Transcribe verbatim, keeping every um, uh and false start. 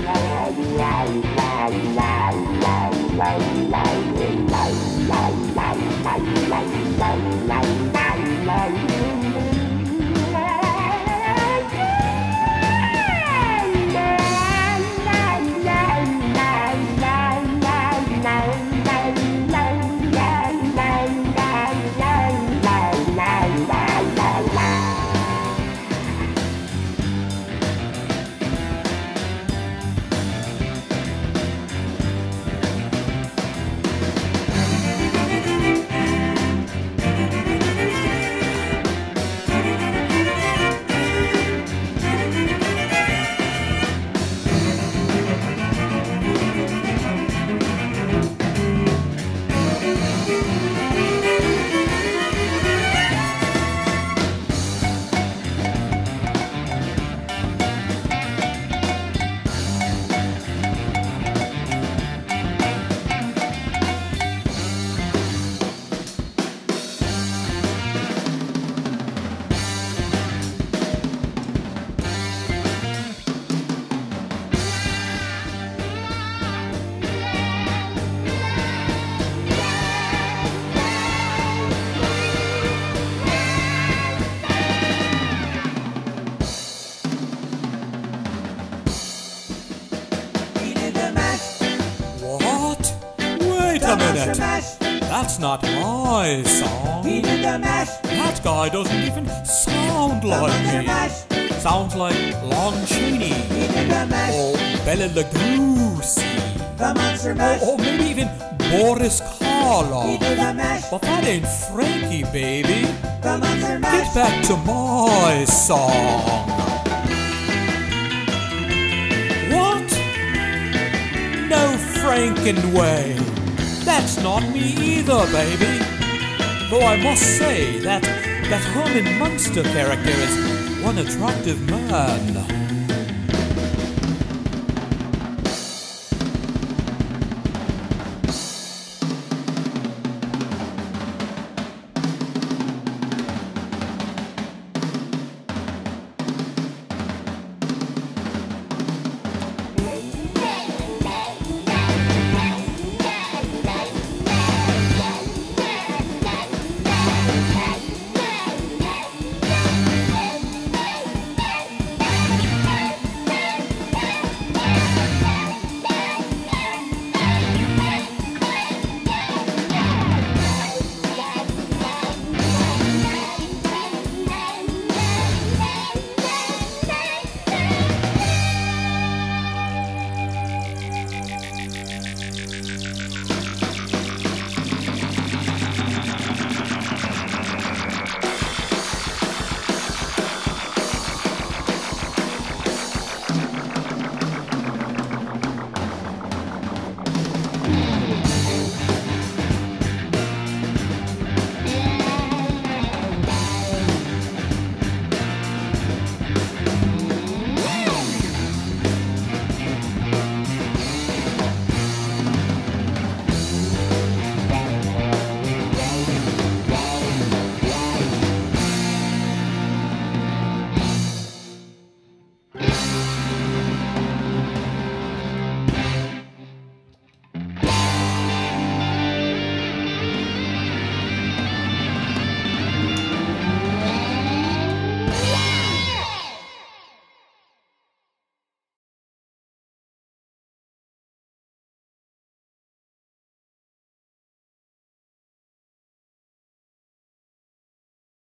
a minute. That's not my song. He did the mash. That guy doesn't even sound like me. Mash. Sounds like Lon Chaney. He did the mash. Or Bela Lugosi. The monster mash. Or, or maybe even Boris Karloff. He did the mash. But that ain't Frankie, baby. The monster mash. Get back to my song. What? No Franken way. That's not me either, baby. Though I must say that that Herman Munster character is one attractive man.